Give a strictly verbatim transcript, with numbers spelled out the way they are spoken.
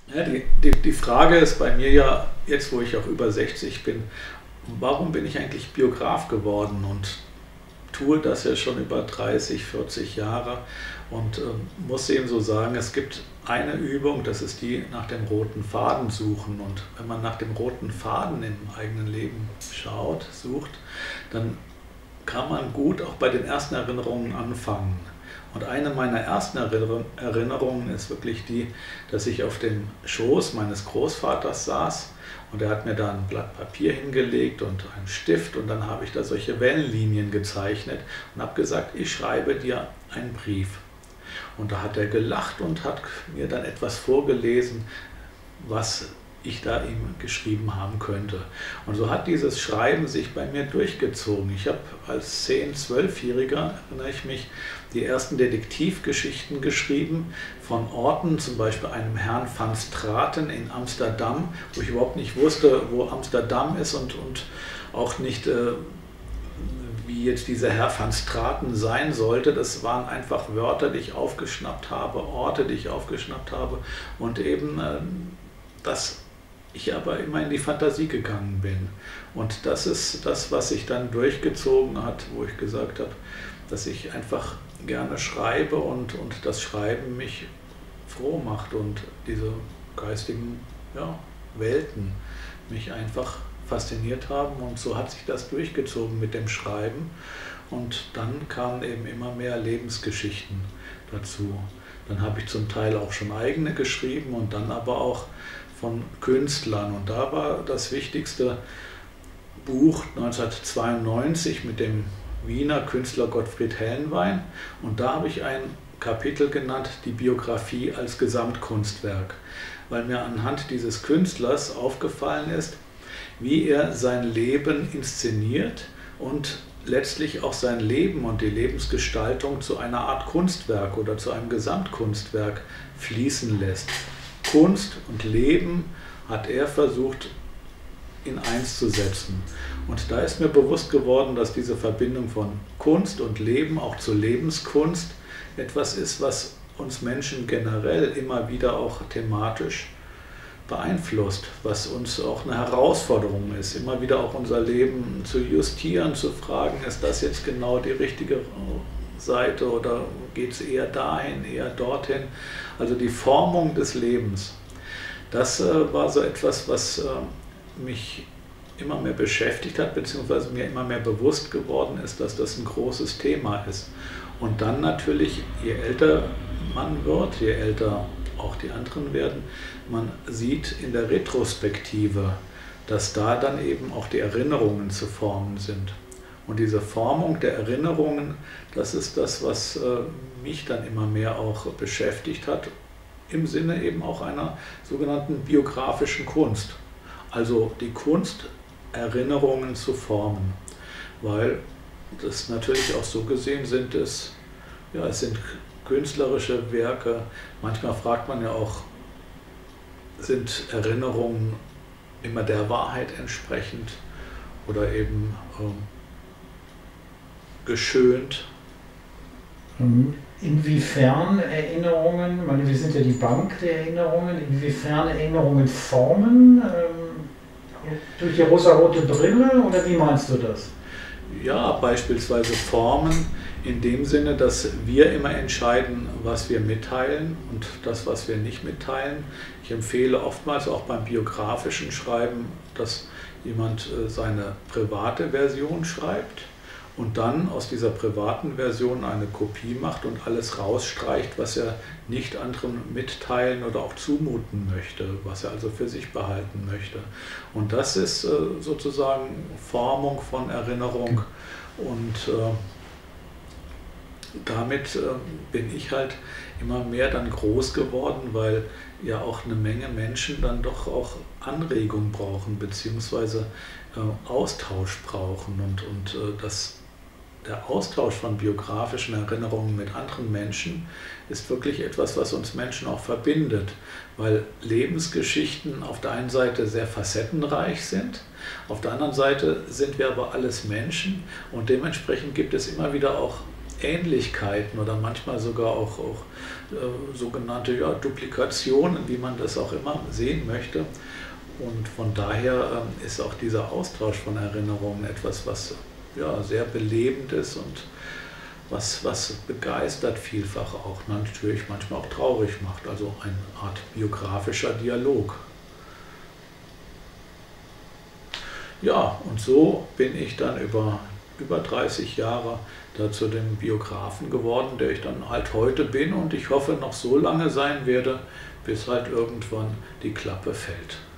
Ja, die, die, die Frage ist bei mir ja, jetzt wo ich auch über sechzig bin, warum bin ich eigentlich Biograf geworden und tue das ja schon über dreißig, vierzig Jahre und ähm, muss eben so sagen, es gibt eine Übung, das ist die nach dem roten Faden suchen. Und wenn man nach dem roten Faden im eigenen Leben schaut, sucht, dann kann man gut auch bei den ersten Erinnerungen anfangen. Und eine meiner ersten Erinnerungen ist wirklich die, dass ich auf dem Schoß meines Großvaters saß und er hat mir da ein Blatt Papier hingelegt und einen Stift und dann habe ich da solche Wellenlinien gezeichnet und habe gesagt, ich schreibe dir einen Brief. Und da hat er gelacht und hat mir dann etwas vorgelesen, was ich da ihm geschrieben haben könnte. Und so hat dieses Schreiben sich bei mir durchgezogen. Ich habe als zehn-, zwölfjähriger, erinnere ich mich, die ersten Detektivgeschichten geschrieben von Orten, zum Beispiel einem Herrn van Straten in Amsterdam, wo ich überhaupt nicht wusste, wo Amsterdam ist und, und auch nicht, äh, wie jetzt dieser Herr van Straten sein sollte. Das waren einfach Wörter, die ich aufgeschnappt habe, Orte, die ich aufgeschnappt habe und eben äh, das ich aber immer in die Fantasie gegangen bin. Und das ist das, was sich dann durchgezogen hat, wo ich gesagt habe, dass ich einfach gerne schreibe und, und das Schreiben mich froh macht und diese geistigen ja, Welten mich einfach fasziniert haben. Und so hat sich das durchgezogen mit dem Schreiben. Und dann kamen eben immer mehr Lebensgeschichten dazu. Dann habe ich zum Teil auch schon eigene geschrieben und dann aber auch von Künstlern. Und da war das wichtigste Buch neunzehnhundertzweiundneunzig mit dem Wiener Künstler Gottfried Helnwein. Und da habe ich ein Kapitel genannt, die Biografie als Gesamtkunstwerk, weil mir anhand dieses Künstlers aufgefallen ist, wie er sein Leben inszeniert und letztlich auch sein Leben und die Lebensgestaltung zu einer Art Kunstwerk oder zu einem Gesamtkunstwerk fließen lässt. Kunst und Leben hat er versucht in eins zu setzen. Und da ist mir bewusst geworden, dass diese Verbindung von Kunst und Leben auch zur Lebenskunst etwas ist, was uns Menschen generell immer wieder auch thematisch beeinflusst, was uns auch eine Herausforderung ist, immer wieder auch unser Leben zu justieren, zu fragen, ist das jetzt genau die richtige Seite oder geht es eher dahin, eher dorthin. Also die Formung des Lebens, das äh, war so etwas, was äh, mich immer mehr beschäftigt hat, beziehungsweise mir immer mehr bewusst geworden ist, dass das ein großes Thema ist. Und dann natürlich, je älter man wird, je älter auch die anderen werden, man sieht in der Retrospektive, dass da dann eben auch die Erinnerungen zu formen sind. Und diese Formung der Erinnerungen, das ist das, was äh, mich dann immer mehr auch beschäftigt hat, im Sinne eben auch einer sogenannten biografischen Kunst. Also die Kunst, Erinnerungen zu formen, weil das natürlich auch so gesehen sind, es, ja, es sind künstlerische Werke. Manchmal fragt man ja auch, sind Erinnerungen immer der Wahrheit entsprechend oder eben ähm, geschönt. Inwiefern Erinnerungen, ich meine, wir sind ja die Bank der Erinnerungen, inwiefern Erinnerungen formen, ähm, durch die rosarote Brille oder wie meinst du das? Ja, beispielsweise formen in dem Sinne, dass wir immer entscheiden, was wir mitteilen und das, was wir nicht mitteilen. Ich empfehle oftmals auch beim biografischen Schreiben, dass jemand seine private Version schreibt und dann aus dieser privaten Version eine Kopie macht und alles rausstreicht, was er nicht anderen mitteilen oder auch zumuten möchte, was er also für sich behalten möchte. Und das ist äh, sozusagen Formung von Erinnerung und äh, damit äh, bin ich halt immer mehr dann groß geworden, weil ja auch eine Menge Menschen dann doch auch Anregung brauchen, beziehungsweise äh, Austausch brauchen und, und äh, das der Austausch von biografischen Erinnerungen mit anderen Menschen ist wirklich etwas, was uns Menschen auch verbindet, weil Lebensgeschichten auf der einen Seite sehr facettenreich sind, auf der anderen Seite sind wir aber alles Menschen und dementsprechend gibt es immer wieder auch Ähnlichkeiten oder manchmal sogar auch, auch äh, sogenannte ja, Duplikationen, wie man das auch immer sehen möchte. Und von daher ähm, ist auch dieser Austausch von Erinnerungen etwas, was ja, sehr belebend ist und was, was begeistert vielfach auch, natürlich manchmal auch traurig macht, also eine Art biografischer Dialog. Ja, und so bin ich dann über über dreißig Jahre da zu dem Biografen geworden, der ich dann halt heute bin und ich hoffe noch so lange sein werde, bis halt irgendwann die Klappe fällt.